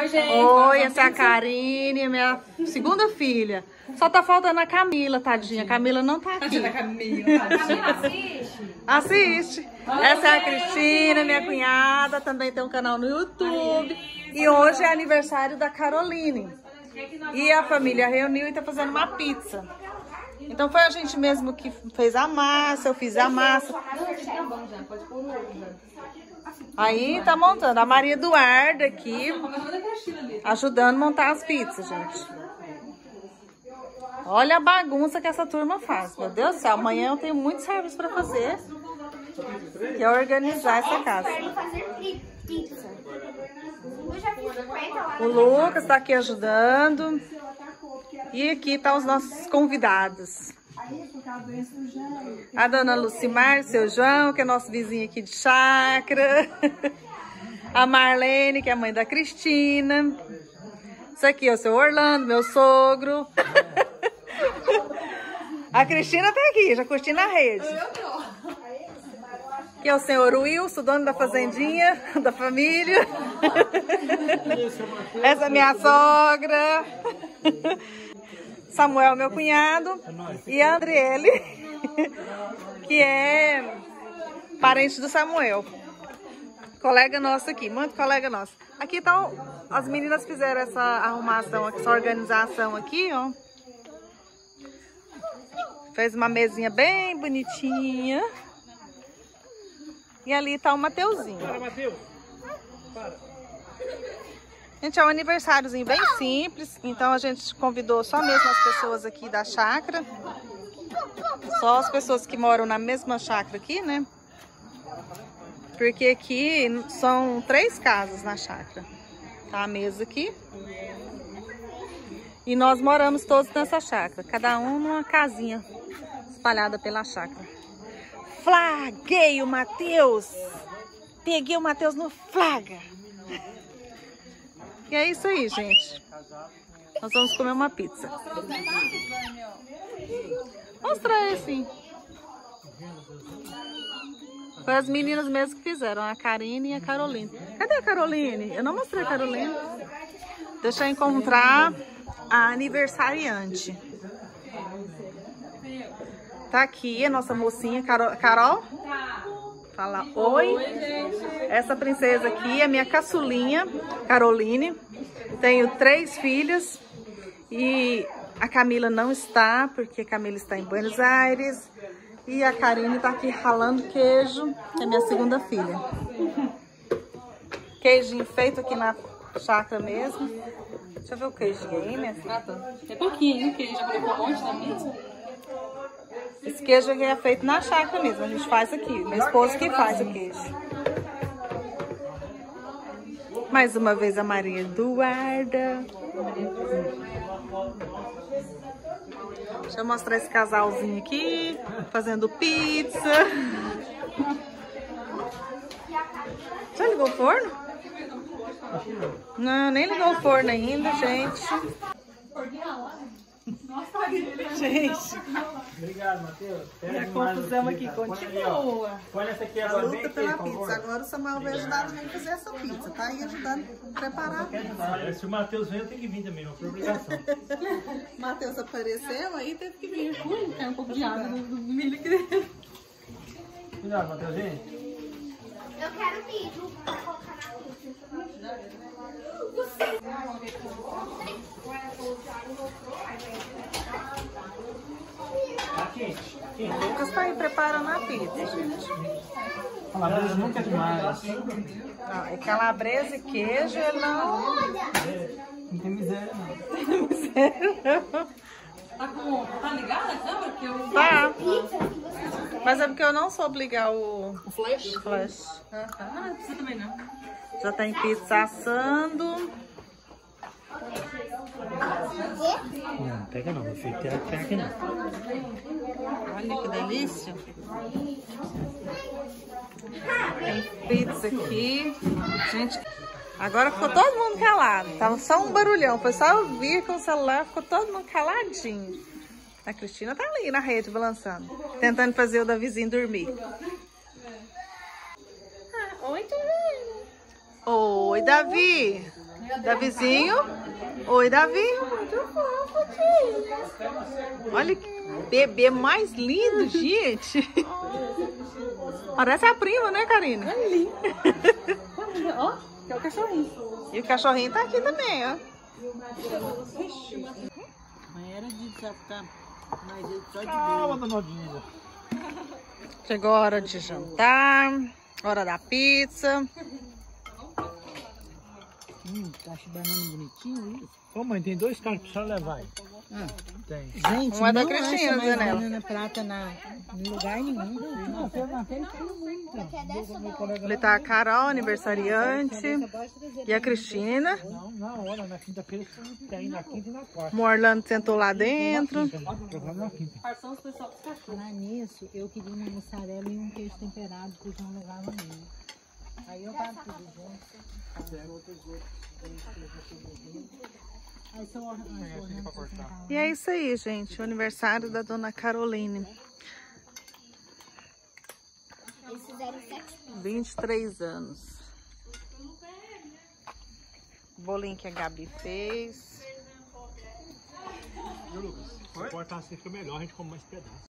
Oi, gente. Oi, essa é a Karine, minha segunda filha. Só tá faltando a Camila, tadinha. A Camila não tá aqui. Camila assiste. Assiste. Essa é a Cristina, minha cunhada. Também tem um canal no YouTube. E hoje é aniversário da Caroline. E a família reuniu e tá fazendo uma pizza. Então foi a gente mesmo que fez a massa, eu fiz a massa. Aí tá montando. A Maria Eduarda aqui, ajudando a montar as pizzas, gente. Olha a bagunça que essa turma faz. Meu Deus do céu, amanhã eu tenho muito serviço pra fazer. Que é organizar essa casa. O Lucas tá aqui ajudando. E aqui tá os nossos convidados. A dona Lucimar, seu João, que é nosso vizinho aqui de chácara. A Marlene, que é a mãe da Cristina. Isso aqui é o seu Orlando, meu sogro. A Cristina tá aqui, já curtindo a rede. Aqui é o senhor Wilson, dono da fazendinha, da família. Essa é minha sogra. Samuel, meu cunhado. E a Andriele, que é parente do Samuel. Colega nosso aqui, muito colega nosso. Aqui então, as meninas fizeram essa arrumação, essa organização aqui, ó. Fez uma mesinha bem bonitinha. E ali tá o Mateuzinho. Para, Mateus. Para. Gente, é um aniversáriozinho bem simples. Então a gente convidou só mesmo as pessoas aqui da chácara. Só as pessoas que moram na mesma chácara aqui, né? Porque aqui são 3 casas na chácara. Tá a mesa aqui. E nós moramos todos nessa chácara. Cada um numa casinha espalhada pela chácara. Flaguei o Mateus! Peguei o Mateus no flaga! E é isso aí, gente. Nós vamos comer uma pizza. Mostra aí, sim. Foi as meninas mesmo que fizeram, a Karine e a Caroline. Cadê a Caroline? Eu não mostrei a Caroline. Deixa eu encontrar a aniversariante. Tá aqui a nossa mocinha, Carol. Fala oi. Oi, gente. Essa princesa aqui é minha caçulinha, Caroline. Tenho 3 filhos e a Camila não está, porque a Camila está em Buenos Aires. E a Karine tá aqui ralando queijo, que é minha segunda filha. Queijinho feito aqui na chácara mesmo. Deixa eu ver o queijinho aí, minha filha. É pouquinho, hein? Queijo, colocou um monte na mesa. Esse queijo aqui é feito na chácara mesmo, a gente faz aqui. Meu esposo que faz o queijo. Mais uma vez a Maria Eduarda. Deixa eu mostrar esse casalzinho aqui, fazendo pizza. Já ligou o forno? Não, nem ligou o forno ainda, gente. Gente, Obrigado, Mateus. e a confusão aqui continua. Põe essa aqui A agora bem luta aqui, pela por pizza. favor. Agora o Samuel vai ajudar também a fazer essa pizza, tá aí ajudando a preparar a pizza. Se o Mateus vem, eu tenho que vir também, não, por obrigação. O Matheus apareceu, aí teve que vir. Caiu um pouco de água no milho aqui. Cuidado, Mateuzinho. Eu quero vídeo pra colocar na Tá quente, tá quente. O Lucas tá aí preparando a pizza, gente. Calabresa nunca é demais. Não, e calabresa e queijo, ele não... Não tem miséria, não. Tá ligada a câmera? Porque eu... Tá. Mas é porque eu não soube ligar o flash? flash. Ah, não precisa também não. Já tem pizza assando. Não, pega não, meu filho. Pega aqui não. Olha que delícia. Tem pizza aqui. Gente, agora ficou todo mundo calado. Tava só um barulhão. Foi só eu vir com o celular, ficou todo mundo caladinho. A Cristina tá ali na rede balançando, tentando fazer o da vizinha dormir. Oi, Davi. Oi, Davi. Davizinho. Oi, Davi. Olha que bebê mais lindo, gente. Parece a prima, né, Karina? Ó, que é o cachorrinho. E o cachorrinho tá aqui também, ó. Era de desatar, mas ele só de Calma, dona Odila. Chegou a hora de jantar, hora da pizza. Tá banana bonitinho, isso. Ô mãe, tem 2 carros pra senhora levar aí. Tem. Gente, Uma da não Cristina, acha mais Zanella. banana prata em lugar nenhum. Ali tá a Carol, aniversariante. E a Cristina. Não, na hora, na quinta-feira tem, na quinta e na quarta. O Orlando sentou lá dentro. Programa na quinta. Parção especial dos cachorros. Falar nisso, eu queria uma mussarela e um queijo temperado que o João levava mesmo. Aí eu pago tudo junto. Aí se eu E é isso aí, gente. O aniversário da dona Caroline. Eles fizeram 7 23 anos. O bolinho que a Gabi fez. Viu, Lucas? Se cortar assim fica melhor, a gente come mais pedaços.